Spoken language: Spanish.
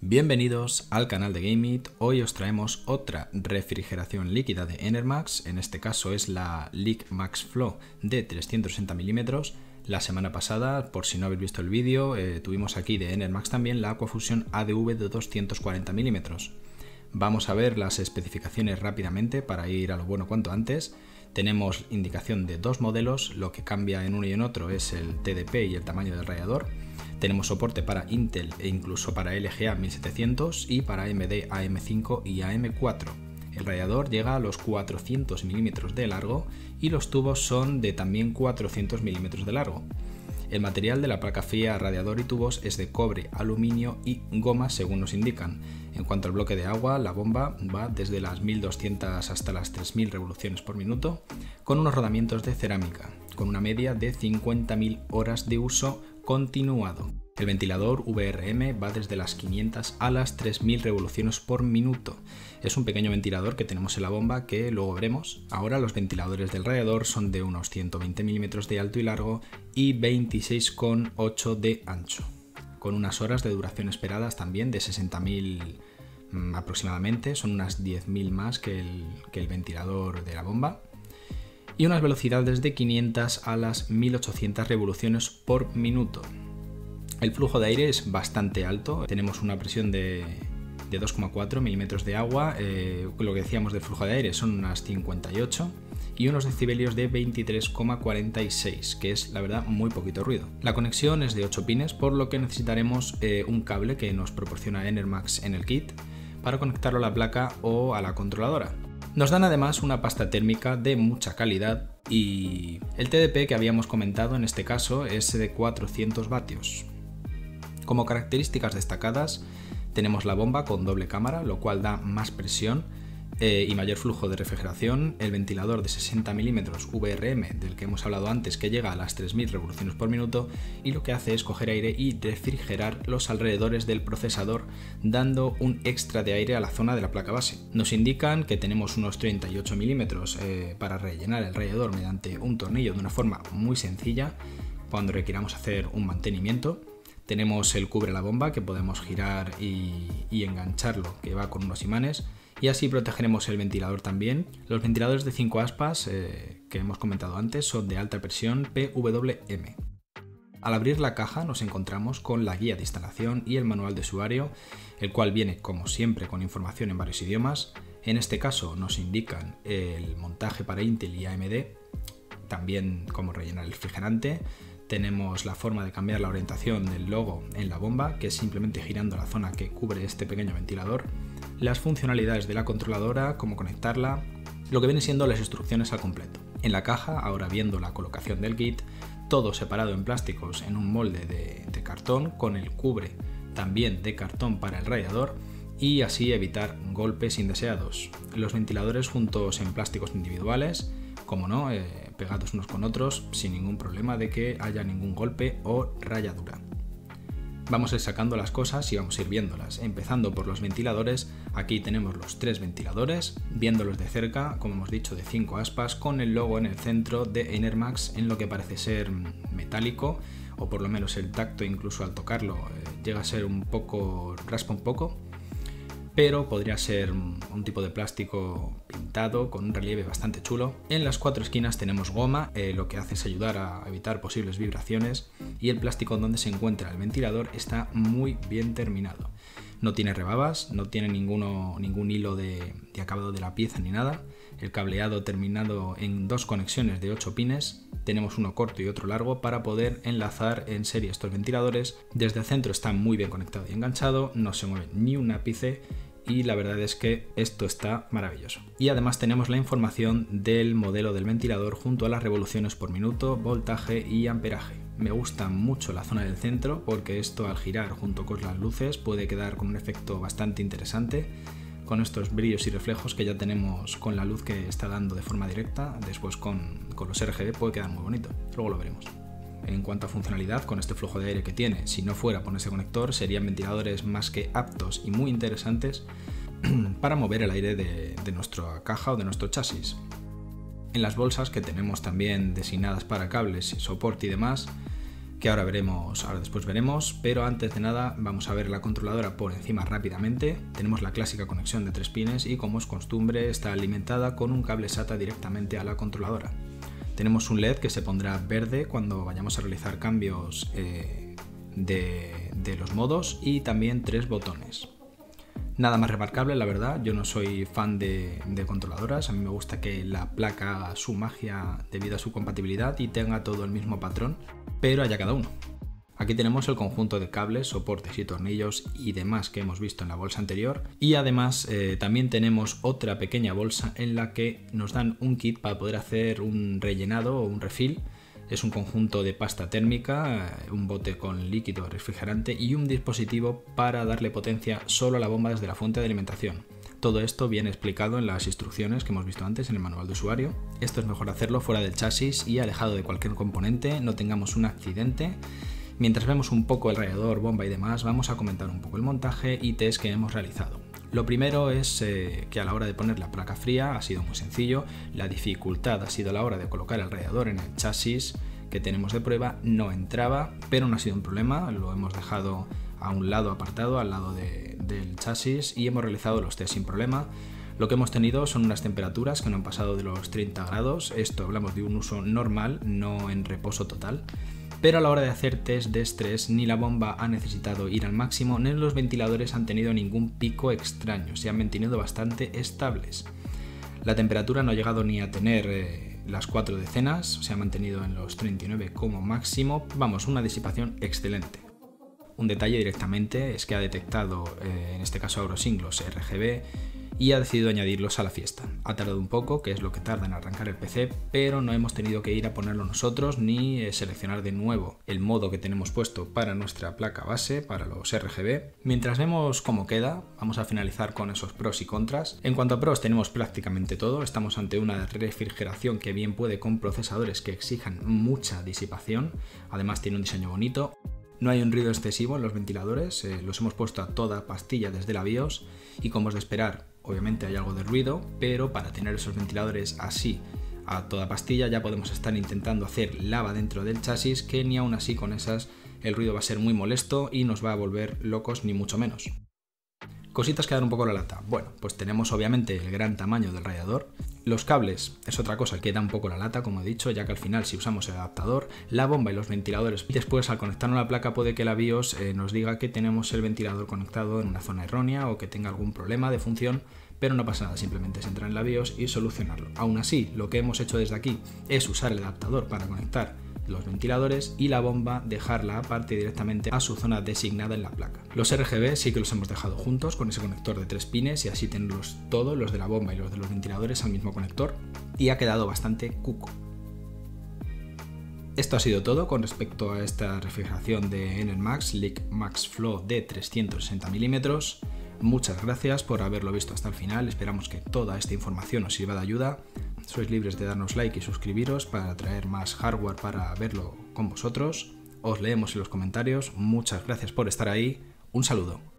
Bienvenidos al canal de GameIt. Hoy os traemos otra refrigeración líquida de Enermax. En este caso es la Leak Max Flow de 360 mm. La semana pasada, por si no habéis visto el vídeo, tuvimos aquí de Enermax también la Aquafusion ADV de 240 mm. Vamos a ver las especificaciones rápidamente para ir a lo bueno cuanto antes. Tenemos indicación de dos modelos, lo que cambia en uno y en otro es el TDP y el tamaño del radiador. Tenemos soporte para Intel e incluso para LGA 1700 y para AMD AM5 y AM4. El radiador llega a los 400 mm de largo y los tubos son de también 400 mm de largo. El material de la placa fría, radiador y tubos es de cobre, aluminio y goma según nos indican. En cuanto al bloque de agua, la bomba va desde las 1200 hasta las 3000 revoluciones por minuto, con unos rodamientos de cerámica, con una media de 50.000 horas de uso continuado. El ventilador VRM va desde las 500 a las 3000 revoluciones por minuto. Es un pequeño ventilador que tenemos en la bomba que luego veremos. Ahora los ventiladores del radiador son de unos 120 mm de alto y largo y 26,8 de ancho, con unas horas de duración esperadas también de 60.000 aproximadamente, son unas 10.000 más que el ventilador de la bomba, y unas velocidades de 500 a las 1800 revoluciones por minuto. El flujo de aire es bastante alto, tenemos una presión de 2,4 milímetros de agua, lo que decíamos del flujo de aire son unas 58 y unos decibelios de 23,46, que es la verdad muy poquito ruido. La conexión es de 8 pines, por lo que necesitaremos un cable que nos proporciona Enermax en el kit para conectarlo a la placa o a la controladora. Nos dan además una pasta térmica de mucha calidad y el TDP que habíamos comentado en este caso es de 400 vatios. Como características destacadas tenemos la bomba con doble cámara, lo cual da más presión y mayor flujo de refrigeración, el ventilador de 60 mm VRM del que hemos hablado antes que llega a las 3000 revoluciones por minuto y lo que hace es coger aire y refrigerar los alrededores del procesador dando un extra de aire a la zona de la placa base. Nos indican que tenemos unos 38 mm para rellenar el radiador mediante un tornillo de una forma muy sencilla cuando requiramos hacer un mantenimiento. Tenemos el cubre la bomba que podemos girar y engancharlo, que va con unos imanes, y así protegeremos el ventilador también. Los ventiladores de 5 aspas que hemos comentado antes son de alta presión PWM. Al abrir la caja nos encontramos con la guía de instalación y el manual de usuario, el cual viene como siempre con información en varios idiomas. En este caso nos indican el montaje para Intel y AMD, también cómo rellenar el refrigerante. Tenemos la forma de cambiar la orientación del logo en la bomba, que es simplemente girando la zona que cubre este pequeño ventilador. Las funcionalidades de la controladora, cómo conectarla, lo que viene siendo las instrucciones al completo. En la caja, ahora viendo la colocación del kit, todo separado en plásticos en un molde de cartón, con el cubre también de cartón para el radiador y así evitar golpes indeseados. Los ventiladores juntos en plásticos individuales, como no, pegados unos con otros sin ningún problema de que haya ningún golpe o rayadura. Vamos a ir sacando las cosas y vamos a ir viéndolas, empezando por los ventiladores. Aquí tenemos los 3 ventiladores, viéndolos de cerca, como hemos dicho, de 5 aspas, con el logo en el centro de Enermax en lo que parece ser metálico, o por lo menos el tacto incluso al tocarlo llega a ser un poco, raspa un poco, pero podría ser un tipo de plástico pintado con un relieve bastante chulo. En las 4 esquinas tenemos goma, lo que hace es ayudar a evitar posibles vibraciones, y el plástico donde se encuentra el ventilador está muy bien terminado. No tiene rebabas, no tiene ningún hilo de acabado de la pieza ni nada. El cableado terminado en 2 conexiones de 8 pines. Tenemos uno corto y otro largo para poder enlazar en serie estos ventiladores. Desde el centro está muy bien conectado y enganchado, no se mueve ni un ápice y la verdad es que esto está maravilloso. Y además tenemos la información del modelo del ventilador junto a las revoluciones por minuto, voltaje y amperaje. Me gusta mucho la zona del centro porque esto al girar junto con las luces puede quedar con un efecto bastante interesante, con estos brillos y reflejos que ya tenemos con la luz que está dando de forma directa. Después con los RGB puede quedar muy bonito, luego lo veremos. En cuanto a funcionalidad, con este flujo de aire que tiene, si no fuera por ese conector, serían ventiladores más que aptos y muy interesantes para mover el aire de nuestra caja o de nuestro chasis. En las bolsas que tenemos también designadas para cables, soporte y demás, que ahora después veremos, pero antes de nada vamos a ver la controladora por encima rápidamente. Tenemos la clásica conexión de 3 pines y, como es costumbre, está alimentada con un cable SATA directamente a la controladora. Tenemos un LED que se pondrá verde cuando vayamos a realizar cambios de los modos, y también 3 botones. Nada más remarcable, la verdad. Yo no soy fan de controladoras, a mí me gusta que la placa haga su magia debido a su compatibilidad y tenga todo el mismo patrón, pero allá cada uno. Aquí tenemos el conjunto de cables, soportes y tornillos y demás que hemos visto en la bolsa anterior, y además también tenemos otra pequeña bolsa en la que nos dan un kit para poder hacer un rellenado o un refill. Es un conjunto de pasta térmica, un bote con líquido refrigerante y un dispositivo para darle potencia solo a la bomba desde la fuente de alimentación. Todo esto viene explicado en las instrucciones que hemos visto antes en el manual de usuario. Esto es mejor hacerlo fuera del chasis y alejado de cualquier componente, no tengamos un accidente. Mientras vemos un poco el radiador, bomba y demás, vamos a comentar un poco el montaje y test que hemos realizado. Lo primero es que a la hora de poner la placa fría ha sido muy sencillo. La dificultad ha sido a la hora de colocar el radiador en el chasis que tenemos de prueba. No entraba, pero no ha sido un problema, lo hemos dejado a un lado apartado, al lado del chasis, y hemos realizado los test sin problema. Lo que hemos tenido son unas temperaturas que no han pasado de los 30 grados, esto hablamos de un uso normal, no en reposo total. Pero a la hora de hacer test de estrés, ni la bomba ha necesitado ir al máximo, ni los ventiladores han tenido ningún pico extraño, se han mantenido bastante estables. La temperatura no ha llegado ni a tener las 4 decenas, se ha mantenido en los 39 como máximo, vamos, una disipación excelente. Un detalle directamente es que ha detectado, en este caso Eurosync, los RGB, y ha decidido añadirlos a la fiesta. Ha tardado un poco, que es lo que tarda en arrancar el PC, pero no hemos tenido que ir a ponerlo nosotros ni seleccionar de nuevo el modo que tenemos puesto para nuestra placa base, para los RGB. Mientras vemos cómo queda, vamos a finalizar con esos pros y contras. En cuanto a pros, tenemos prácticamente todo. Estamos ante una refrigeración que bien puede con procesadores que exijan mucha disipación. Además tiene un diseño bonito. No hay un ruido excesivo en los ventiladores, los hemos puesto a toda pastilla desde la BIOS y, como es de esperar, obviamente hay algo de ruido, pero para tener esos ventiladores así a toda pastilla ya podemos estar intentando hacer lava dentro del chasis, que ni aún así con esas el ruido va a ser muy molesto y nos va a volver locos, ni mucho menos. Cositas que dan un poco la lata. Bueno, pues tenemos obviamente el gran tamaño del radiador. Los cables es otra cosa que da un poco la lata, como he dicho, ya que al final si usamos el adaptador, la bomba y los ventiladores, y después al conectarlo a la placa puede que la BIOS nos diga que tenemos el ventilador conectado en una zona errónea o que tenga algún problema de función, pero no pasa nada, simplemente es entrar en la BIOS y solucionarlo. Aún así, lo que hemos hecho desde aquí es usar el adaptador para conectar los ventiladores y la bomba dejarla aparte directamente a su zona designada en la placa. Los RGB sí que los hemos dejado juntos con ese conector de 3 pines y así tenerlos todos, los de la bomba y los de los ventiladores, al mismo conector, y ha quedado bastante cuco. Esto ha sido todo con respecto a esta refrigeración de Enermax Leak Max Flow de 360 mm. Muchas gracias por haberlo visto hasta el final, esperamos que toda esta información os sirva de ayuda. Sois libres de darnos like y suscribiros para traer más hardware para verlo con vosotros. Os leemos en los comentarios, muchas gracias por estar ahí, un saludo.